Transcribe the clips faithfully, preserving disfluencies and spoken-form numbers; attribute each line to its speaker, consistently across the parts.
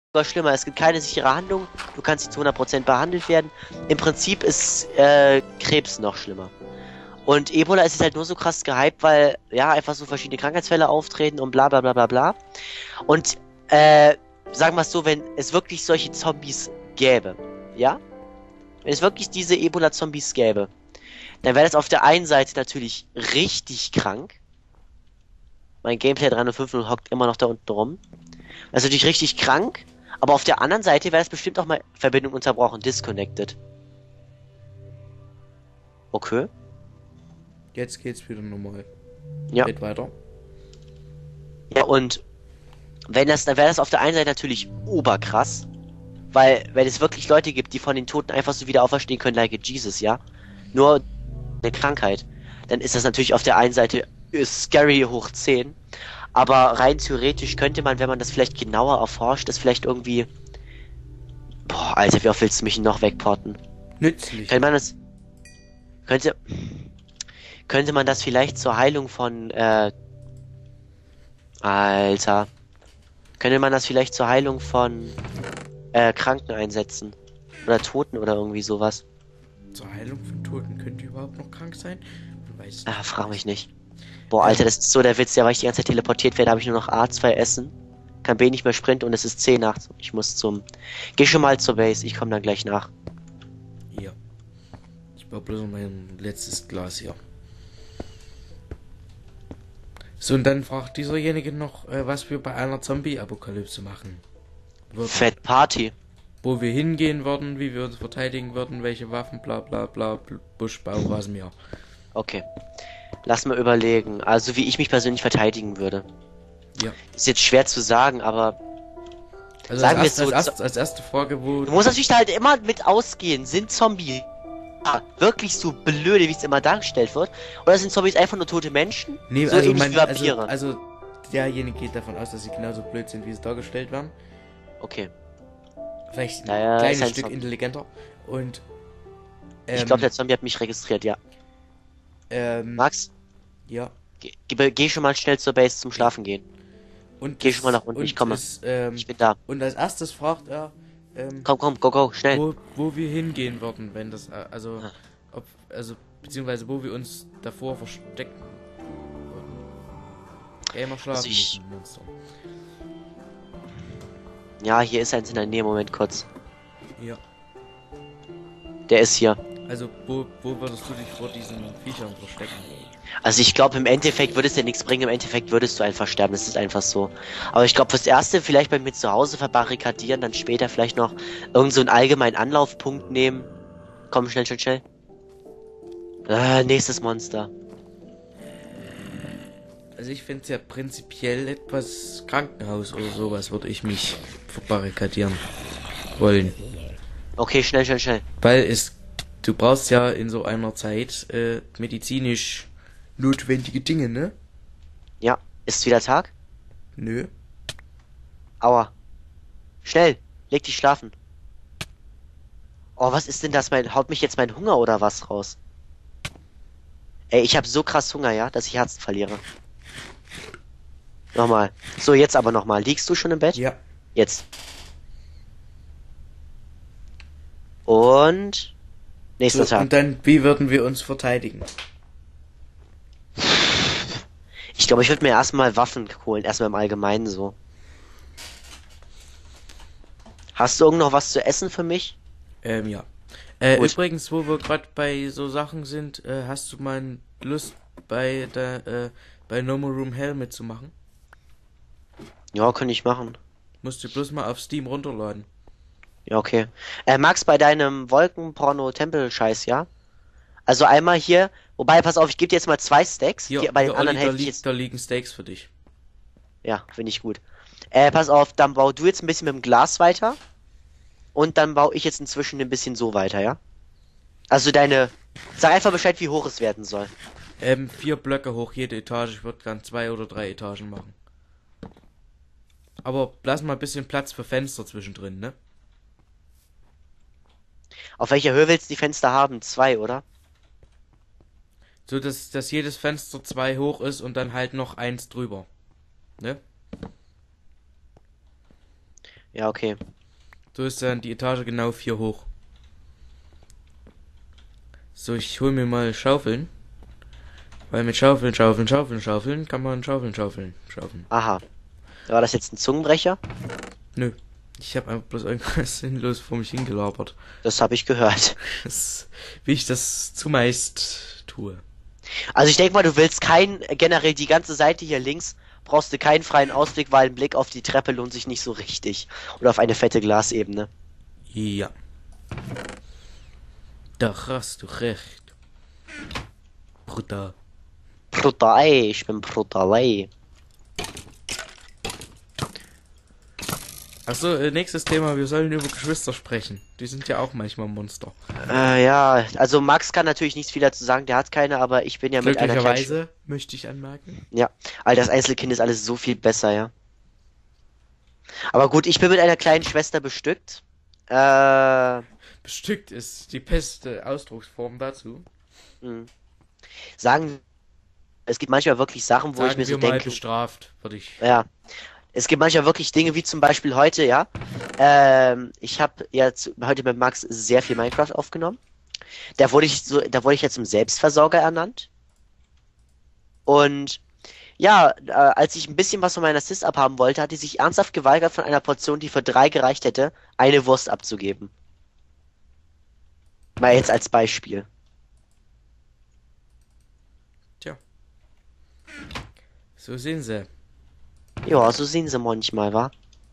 Speaker 1: sogar schlimmer. Es gibt keine sichere Handlung. Du kannst nicht zu hundert Prozent behandelt werden. Im Prinzip ist äh, Krebs noch schlimmer. Und Ebola ist jetzt halt nur so krass gehypt, weil ja einfach so verschiedene Krankheitsfälle auftreten und bla bla bla bla bla. Und äh, sagen wir es so, wenn es wirklich solche Zombies gäbe, ja? Wenn es wirklich diese Ebola-Zombies gäbe, dann wäre das auf der einen Seite natürlich richtig krank. Mein Gameplay drei null fünf null hockt immer noch da unten rum. Das ist natürlich richtig krank, aber auf der anderen Seite wäre es bestimmt auch mal Verbindung unterbrochen, disconnected. Okay.
Speaker 2: Jetzt geht's wieder normal.
Speaker 1: Ja.
Speaker 2: Geht weiter.
Speaker 1: Ja, und wenn das, dann wäre das auf der einen Seite natürlich oberkrass, weil, wenn es wirklich Leute gibt, die von den Toten einfach so wieder auferstehen können, like Jesus, ja? Nur eine Krankheit, dann ist das natürlich auf der einen Seite scary hoch zehn, aber rein theoretisch könnte man, wenn man das vielleicht genauer erforscht, das vielleicht irgendwie... Boah, Alter, wie oft willst du mich noch wegporten?
Speaker 2: Nützlich.
Speaker 1: Könnte man das... Könnte... Könnte man das vielleicht zur Heilung von, äh... Alter... Könnte man das vielleicht zur Heilung von... Äh, Kranken einsetzen? Oder Toten oder irgendwie sowas?
Speaker 2: Zur Heilung von Toten könnte überhaupt noch krank sein? Man weiß
Speaker 1: Ah, frag mich nicht. Boah, Alter, das ist so der Witz, ja, weil ich die ganze Zeit teleportiert werde, habe ich nur noch A zwei essen. Kann B nicht mehr sprinten und es ist zehn nachts. Ich muss zum... Geh schon mal zur Base, ich komme dann gleich nach.
Speaker 2: Ja. Ich baue bloß noch mein letztes Glas hier. So, und dann fragt dieserjenige noch, äh, was wir bei einer Zombie-Apokalypse machen würden.
Speaker 1: Fett Party.
Speaker 2: Wo wir hingehen würden, wie wir uns verteidigen würden, welche Waffen, bla bla bla, Buschbau, Rasenmäher.
Speaker 1: Okay. Lass mal überlegen. Also, wie ich mich persönlich verteidigen würde.
Speaker 2: Ja.
Speaker 1: Ist jetzt schwer zu sagen, aber...
Speaker 2: Also
Speaker 1: sagen wir
Speaker 2: als,
Speaker 1: es so...
Speaker 2: als, erst, als erste Frage, wo...
Speaker 1: Du musst natürlich da halt immer mit ausgehen. Sind Zombies wirklich so blöde, wie es immer dargestellt wird? Oder sind Zombies einfach nur tote Menschen?
Speaker 2: Nee,
Speaker 1: so
Speaker 2: also,
Speaker 1: ähnlich
Speaker 2: mein,
Speaker 1: wie Vampire.
Speaker 2: also, also derjenige geht davon aus, dass sie genauso blöd sind, wie sie dargestellt werden.
Speaker 1: Okay.
Speaker 2: Vielleicht ein
Speaker 1: Naja, ist
Speaker 2: kleines
Speaker 1: ein
Speaker 2: Stück
Speaker 1: Zombie.
Speaker 2: intelligenter. Und ähm,
Speaker 1: Ich glaube, der Zombie hat mich registriert, ja.
Speaker 2: ähm,
Speaker 1: Max,
Speaker 2: ja.
Speaker 1: geh, geh, geh schon mal schnell zur Base zum Schlafen gehen.
Speaker 2: Und
Speaker 1: Geh
Speaker 2: das-
Speaker 1: schon mal nach unten,
Speaker 2: und
Speaker 1: ich komme.
Speaker 2: Es, ähm,
Speaker 1: Ich bin da.
Speaker 2: und als erstes fragt er, ähm,
Speaker 1: Komm, komm, go, go, schnell.
Speaker 2: wo, wo wir hingehen würden, wenn das, äh, also,
Speaker 1: Ah.
Speaker 2: ob, also, beziehungsweise wo wir uns davor verstecken würden. Gamer schlafen
Speaker 1: Also ich-
Speaker 2: müssen, Monster.
Speaker 1: Ja, hier ist eins in der Nähe, Moment kurz.
Speaker 2: Ja.
Speaker 1: Der ist hier.
Speaker 2: Also, wo, wo würdest du dich vor diesen Viechern verstecken?
Speaker 1: Also ich glaube, im Endeffekt würde es dir nichts bringen, im Endeffekt würdest du einfach sterben, das ist einfach so. Aber ich glaube, fürs Erste vielleicht bei mir zu Hause verbarrikadieren, dann später vielleicht noch irgend so einen allgemeinen Anlaufpunkt nehmen. Komm, schnell, schnell, schnell. Äh, nächstes Monster.
Speaker 2: Also ich finde es ja prinzipiell etwas Krankenhaus oder sowas würde ich mich verbarrikadieren wollen.
Speaker 1: Okay, schnell, schnell, schnell.
Speaker 2: Weil es, du brauchst ja in so einer Zeit äh, medizinisch notwendige Dinge, ne?
Speaker 1: Ja, ist wieder Tag?
Speaker 2: Nö.
Speaker 1: Aua. Schnell, leg dich schlafen. Oh, was ist denn das? Mein, haut mich jetzt mein Hunger oder was raus? Ey, ich habe so krass Hunger, ja, dass ich Herzen verliere. Nochmal. So, jetzt aber nochmal. Liegst du schon im Bett?
Speaker 2: Ja.
Speaker 1: Jetzt. Und... Nächster
Speaker 2: So,
Speaker 1: Tag.
Speaker 2: und dann, wie würden wir uns verteidigen?
Speaker 1: Ich glaube, ich würde mir erstmal Waffen holen. Erstmal im Allgemeinen so. Hast du irgend noch was zu essen für mich?
Speaker 2: Ähm, ja. Äh,
Speaker 1: Gut.
Speaker 2: übrigens, wo wir gerade bei so Sachen sind, äh, hast du mal Lust bei der, äh, bei No More Room Hell mitzumachen?
Speaker 1: Ja, kann ich machen.
Speaker 2: Musst du bloß mal auf Steam runterladen.
Speaker 1: Ja, okay. Äh, Max, bei deinem Wolkenporno-Tempel-Scheiß, ja? Also einmal hier, wobei, pass auf, ich gebe dir jetzt mal zwei Stacks.
Speaker 2: Hier,
Speaker 1: Hier, bei
Speaker 2: hier
Speaker 1: den anderen
Speaker 2: Olli, da,
Speaker 1: helfe ich
Speaker 2: liegt,
Speaker 1: jetzt.
Speaker 2: da liegen Steaks für dich.
Speaker 1: Ja, finde ich gut. Äh, pass auf, dann bau du jetzt ein bisschen mit dem Glas weiter. Und dann baue ich jetzt inzwischen ein bisschen so weiter, ja? Also deine... Sag einfach Bescheid, wie hoch es werden soll.
Speaker 2: Ähm, vier Blöcke hoch, jede Etage. Ich würde gern zwei oder drei Etagen machen. Aber lass mal ein bisschen Platz für Fenster zwischendrin, ne?
Speaker 1: Auf welcher Höhe willst du die Fenster haben? Zwei, oder?
Speaker 2: So, dass, dass jedes Fenster zwei hoch ist und dann halt noch eins drüber. Ne?
Speaker 1: Ja, okay.
Speaker 2: So ist dann die Etage genau vier hoch. So, ich hol mir mal Schaufeln. Weil mit Schaufeln, Schaufeln, Schaufeln, Schaufeln kann man Schaufeln, Schaufeln, Schaufeln.
Speaker 1: Aha. War das jetzt ein Zungenbrecher?
Speaker 2: Nö. Ich habe einfach bloß irgendwas sinnlos vor mich hingelabert.
Speaker 1: Das habe ich gehört.
Speaker 2: Das, wie ich das zumeist tue.
Speaker 1: Also ich denke mal, du willst kein, generell die ganze Seite hier links, brauchst du keinen freien Ausblick, weil ein Blick auf die Treppe lohnt sich nicht so richtig. Oder auf eine fette Glasebene.
Speaker 2: Ja. Da hast du recht. Bruder.
Speaker 1: Brutalei, ich bin Brutalei.
Speaker 2: Achso, äh, nächstes Thema, wir sollen über Geschwister sprechen. Die sind ja auch manchmal Monster.
Speaker 1: Äh, ja, also Max kann natürlich nichts viel dazu sagen, der hat keine, aber ich bin ja mit einer kleinen...
Speaker 2: Glücklicherweise, möchte ich anmerken.
Speaker 1: Ja, all das Einzelkind ist alles so viel besser, ja. Aber gut, ich bin mit einer kleinen Schwester bestückt. Äh,
Speaker 2: Bestückt ist die beste Ausdrucksform dazu.
Speaker 1: mh. Sagen, es gibt manchmal wirklich Sachen, wo
Speaker 2: Sagen
Speaker 1: ich mir so
Speaker 2: wir mal
Speaker 1: denke,
Speaker 2: bestraft, würde ich.
Speaker 1: ja, es gibt manchmal wirklich Dinge, wie zum Beispiel heute, ja. Ähm, ich habe jetzt heute mit Max sehr viel Minecraft aufgenommen. Da wurde ich so, da wurde ich jetzt zum Selbstversorger ernannt. Und ja, äh, als ich ein bisschen was von meiner Sis abhaben wollte, hat die sich ernsthaft geweigert, von einer Portion, die für drei gereicht hätte, eine Wurst abzugeben. Mal jetzt als Beispiel.
Speaker 2: Tja. So sind sie.
Speaker 1: Ja, so sehen sie manchmal, wa?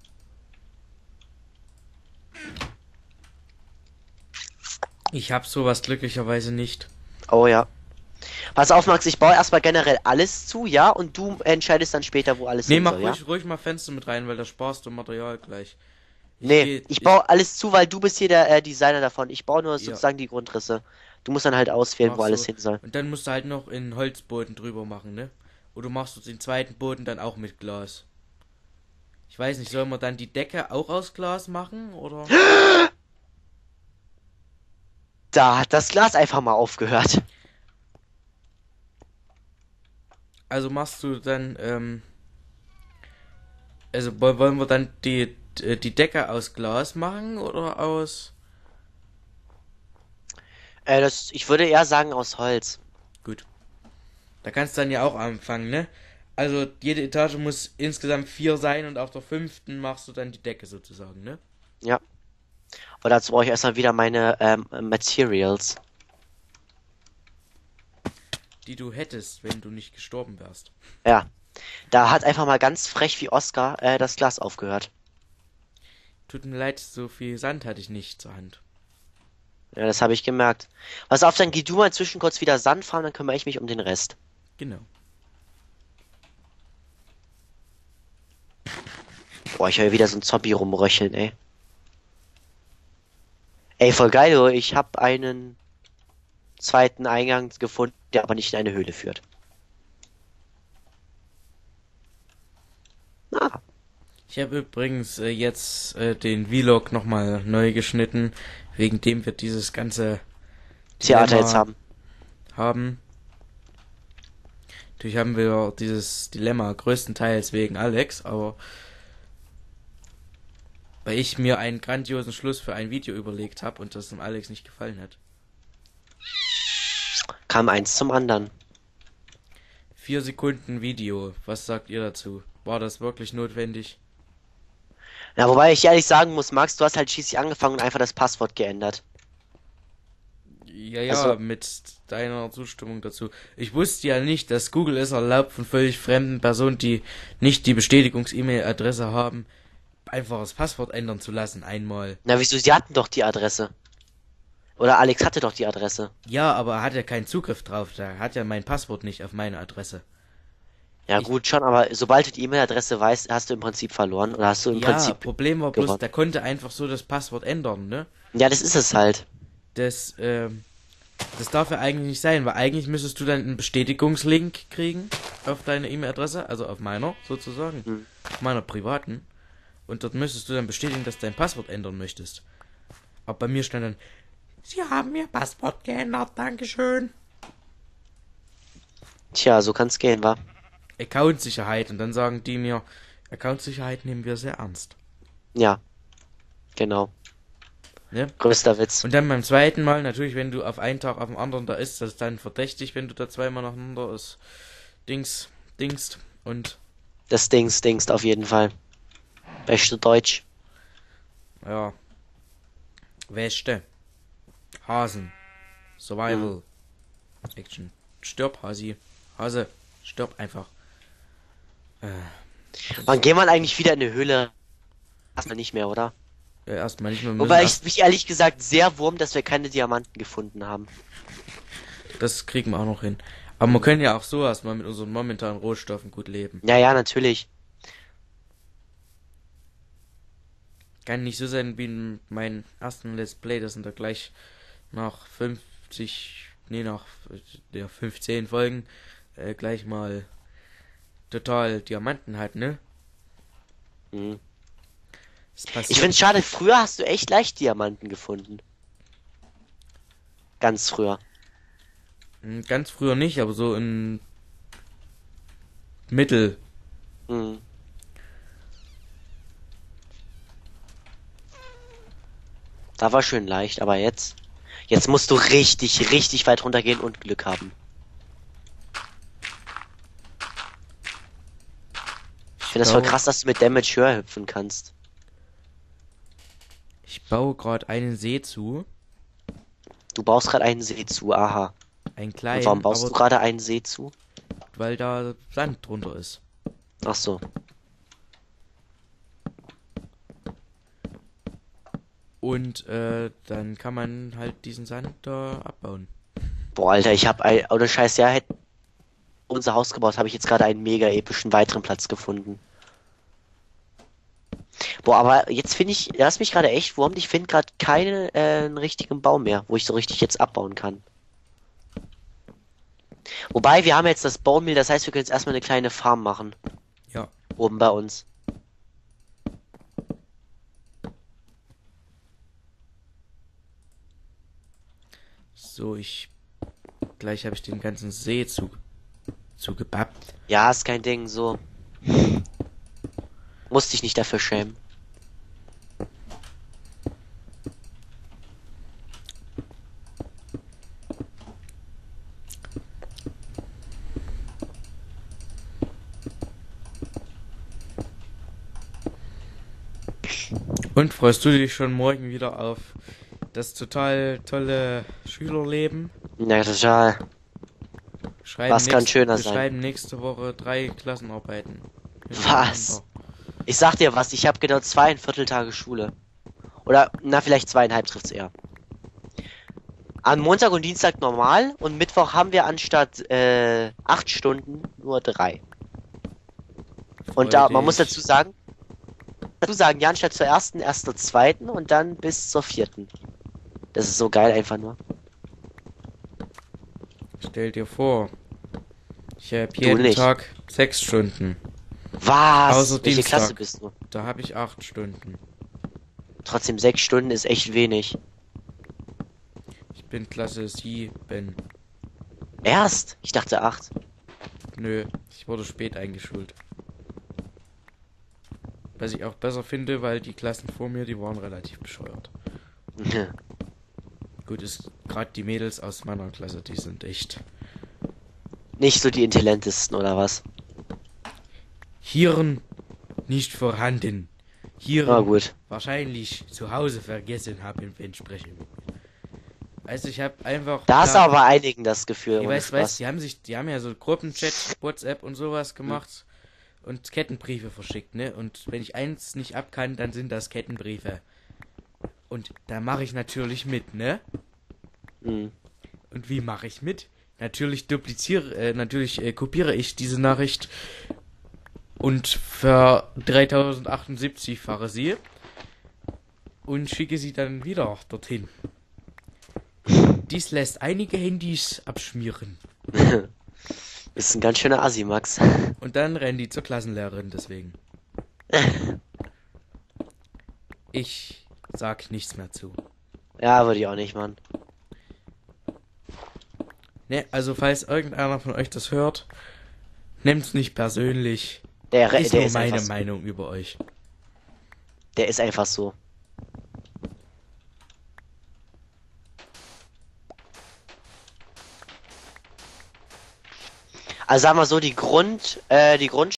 Speaker 2: Ich hab sowas glücklicherweise nicht.
Speaker 1: Oh ja. Pass auf, Max, ich baue erstmal generell alles zu, ja? Und du entscheidest dann später, wo alles
Speaker 2: Nee,
Speaker 1: hin
Speaker 2: mach
Speaker 1: soll, ja?
Speaker 2: ruhig, ruhig mal Fenster mit rein, weil da sparst du Material gleich. Ich
Speaker 1: Nee,
Speaker 2: geh-
Speaker 1: ich baue alles zu, weil du bist hier der äh, Designer davon. Ich baue nur
Speaker 2: Ja.
Speaker 1: sozusagen die Grundrisse. Du musst dann halt auswählen,
Speaker 2: Mach
Speaker 1: wo alles
Speaker 2: so.
Speaker 1: hin soll.
Speaker 2: Und dann musst du halt noch in Holzboden drüber machen, ne? Oder machst du den zweiten Boden dann auch mit Glas? Ich weiß nicht, soll man dann die Decke auch aus Glas machen, oder?
Speaker 1: Da hat das Glas einfach mal aufgehört.
Speaker 2: Also machst du dann, ähm... Also woll- wollen wir dann die, die Decke aus Glas machen, oder aus...
Speaker 1: Äh, das, ich würde eher sagen aus Holz.
Speaker 2: Gut. Da kannst du dann ja auch anfangen, ne? Also jede Etage muss insgesamt vier sein und auf der fünften machst du dann die Decke sozusagen, ne?
Speaker 1: Ja. Aber dazu brauche ich erstmal wieder meine ähm, Materials.
Speaker 2: Die du hättest, wenn du nicht gestorben wärst.
Speaker 1: Ja. Da hat einfach mal ganz frech wie Oscar äh, das Glas aufgehört.
Speaker 2: Tut mir leid, so viel Sand hatte ich nicht zur Hand.
Speaker 1: Ja, das habe ich gemerkt. Pass auf, dann geh du mal zwischen kurz wieder Sand fahren, dann kümmere ich mich um den Rest.
Speaker 2: Genau.
Speaker 1: Boah, ich höre wieder so ein Zombie rumröcheln, ey. Ey, voll geil, du. Ich habe einen zweiten Eingang gefunden, der aber nicht in eine Höhle führt. Ah,
Speaker 2: Ich habe übrigens äh, jetzt äh, den Vlog nochmal neu geschnitten, wegen dem wir dieses ganze
Speaker 1: Theater
Speaker 2: Dilemma
Speaker 1: jetzt haben.
Speaker 2: haben. Natürlich haben wir dieses Dilemma größtenteils wegen Alex, aber weil ich mir einen grandiosen Schluss für ein Video überlegt habe und das dem Alex nicht gefallen hat.
Speaker 1: Kam eins zum anderen.
Speaker 2: Vier Sekunden Video, was sagt ihr dazu? War das wirklich notwendig?
Speaker 1: Ja, wobei ich ehrlich sagen muss, Max, du hast halt schließlich angefangen und einfach das Passwort geändert.
Speaker 2: Ja, ja,
Speaker 1: Also-
Speaker 2: mit deiner Zustimmung dazu. Ich wusste ja nicht, dass Google es erlaubt, von völlig fremden Personen, die nicht die Bestätigungs-E-Mail-Adresse haben, einfach das Passwort ändern zu lassen, einmal.
Speaker 1: Na, wieso? Sie hatten doch die Adresse. Oder Alex hatte doch die Adresse.
Speaker 2: Ja, aber er hat ja keinen Zugriff drauf, der hat ja mein Passwort nicht auf meine Adresse.
Speaker 1: Ja,
Speaker 2: Ich-
Speaker 1: gut, schon, aber sobald du die E-Mail-Adresse weißt, hast du im Prinzip verloren. Oder hast du im
Speaker 2: Ja,
Speaker 1: Prinzip.
Speaker 2: Problem war bloß,
Speaker 1: gewonnen.
Speaker 2: der konnte einfach so das Passwort ändern, ne?
Speaker 1: Ja, das ist es halt.
Speaker 2: Das, ähm, das darf ja eigentlich nicht sein, weil eigentlich müsstest du dann einen Bestätigungslink kriegen auf deine E-Mail-Adresse, also auf meiner sozusagen,
Speaker 1: Hm.
Speaker 2: auf meiner privaten. Und dort müsstest du dann bestätigen, dass du dein Passwort ändern möchtest. Aber bei mir stand dann, Sie haben Ihr Passwort geändert, Dankeschön.
Speaker 1: Tja, so kann's gehen, wa?
Speaker 2: Account-Sicherheit und dann sagen die mir, Account-Sicherheit nehmen wir sehr ernst.
Speaker 1: Ja. Genau.
Speaker 2: Ne?
Speaker 1: Größter Witz.
Speaker 2: Und dann beim zweiten Mal, natürlich, wenn du auf einen Tag auf den anderen da isst, das ist dann verdächtig, wenn du da zweimal nacheinander ist. Dings, dingst und
Speaker 1: Das Dings, Dings auf jeden Fall. Beste Deutsch.
Speaker 2: ja. Wäschte. Hasen. Survival. Action. Stirb, Hasi. Hase. Stirb einfach. Äh,
Speaker 1: Wann geht man eigentlich wieder in eine Höhle? Erstmal nicht mehr, oder?
Speaker 2: ja, erstmal nicht mehr müssen.
Speaker 1: Wobei ich
Speaker 2: erst-
Speaker 1: mich ehrlich gesagt sehr wurm, dass wir keine Diamanten gefunden haben.
Speaker 2: Das kriegen wir auch noch hin. Aber wir können ja auch so erstmal mit unseren momentanen Rohstoffen gut leben.
Speaker 1: Ja, ja, natürlich.
Speaker 2: Kann nicht so sein wie in meinem ersten Let's Play, das sind da gleich nach fünfzig, nee, nach äh, ja, fünfzehn Folgen äh, gleich mal total Diamanten hat, ne?
Speaker 1: Mhm.
Speaker 2: Das passiert.
Speaker 1: Ich find's schade, früher hast du echt leicht Diamanten gefunden. Ganz früher.
Speaker 2: Hm, ganz früher nicht, aber so in Mittel.
Speaker 1: Mhm. Da war schön leicht, aber jetzt. Jetzt musst du richtig, richtig weit runtergehen und Glück haben. Ich finde das voll
Speaker 2: baue-
Speaker 1: krass, dass du mit Damage höher hüpfen kannst.
Speaker 2: Ich baue gerade einen See zu,
Speaker 1: Du baust gerade einen See zu, aha.
Speaker 2: einen
Speaker 1: Und
Speaker 2: kleinen,
Speaker 1: warum baust
Speaker 2: aber
Speaker 1: du gerade einen See zu?
Speaker 2: weil da Sand drunter ist.
Speaker 1: Ach so.
Speaker 2: Und äh, dann kann man halt diesen Sand da abbauen.
Speaker 1: Boah, Alter, ich hab ein, oder Scheiß, ja, hätte unser Haus gebaut, habe ich jetzt gerade einen mega epischen weiteren Platz gefunden. Boah, aber jetzt finde ich, lass mich gerade echt wurmt, ich finde gerade keinen äh, einen richtigen Baum mehr, wo ich so richtig jetzt abbauen kann. Wobei, wir haben jetzt das Bone Meal, das heißt, wir können jetzt erstmal eine kleine Farm machen.
Speaker 2: Ja.
Speaker 1: Oben bei uns.
Speaker 2: So, ich. Gleich habe ich den ganzen See zu, zugebappt.
Speaker 1: Ja, ist kein Ding, so. Musst dich nicht dafür schämen.
Speaker 2: Und freust du dich schon morgen wieder auf das total tolle Schülerleben?
Speaker 1: Ja, total.
Speaker 2: Schreiben
Speaker 1: Was kann
Speaker 2: nächst-
Speaker 1: schöner
Speaker 2: wir
Speaker 1: sein?
Speaker 2: schreiben nächste Woche drei Klassenarbeiten.
Speaker 1: Was? Ich sag dir was, ich habe genau zweieinviertel Tage Schule. Oder, na, vielleicht zweieinhalb trifft's eher. Am Montag und Dienstag normal und Mittwoch haben wir anstatt äh, acht Stunden nur drei. Und da, man muss dazu sagen, dazu sagen, ja, anstatt zur ersten, erst zur zweiten und dann bis zur vierten. Das ist so geil einfach nur.
Speaker 2: Stell dir vor, ich habe jeden
Speaker 1: nicht.
Speaker 2: Tag sechs Stunden.
Speaker 1: Was?
Speaker 2: Außer
Speaker 1: Welche
Speaker 2: Dienstag.
Speaker 1: Klasse bist du?
Speaker 2: Da habe ich acht Stunden.
Speaker 1: Trotzdem sechs Stunden ist echt wenig.
Speaker 2: Ich bin Klasse sieben.
Speaker 1: Erst? Ich dachte acht.
Speaker 2: Nö, ich wurde spät eingeschult. Was ich auch besser finde, weil die Klassen vor mir, die waren relativ bescheuert. Gut, ist gerade die Mädels aus meiner Klasse, die sind echt.
Speaker 1: Nicht so die intelligentesten oder was?
Speaker 2: Hirn nicht vorhanden. Hirn
Speaker 1: Na gut.
Speaker 2: wahrscheinlich zu Hause vergessen haben beim Sprechen. Also ich habe einfach.
Speaker 1: Da hast du aber einigen das Gefühl.
Speaker 2: Ich
Speaker 1: ohne
Speaker 2: weiß, weiß,
Speaker 1: Spaß.
Speaker 2: die haben sich, die haben ja so Gruppenchat, WhatsApp und sowas gemacht und Kettenbriefe verschickt, ne? Und wenn ich eins nicht ab kann, dann sind das Kettenbriefe. Und da mache ich natürlich mit, ne?
Speaker 1: Hm.
Speaker 2: Und wie mache ich mit? Natürlich dupliziere, äh, natürlich äh, kopiere ich diese Nachricht und ver dreitausendachundsiebzig-fache sie und schicke sie dann wieder dorthin. Dies lässt einige Handys abschmieren.
Speaker 1: Ist ein ganz schöner Assi, Max.
Speaker 2: Und dann rennen die zur Klassenlehrerin deswegen. Ich sag nichts mehr zu.
Speaker 1: Ja, würde ich auch nicht, Mann.
Speaker 2: Ne, also falls irgendeiner von euch das hört, nehmt's nicht persönlich.
Speaker 1: Der, Re-
Speaker 2: Ist
Speaker 1: der
Speaker 2: nur
Speaker 1: ist
Speaker 2: meine
Speaker 1: einfach so.
Speaker 2: Meinung über euch.
Speaker 1: Der ist einfach so. Also sagen wir so, die Grund, äh, die Grund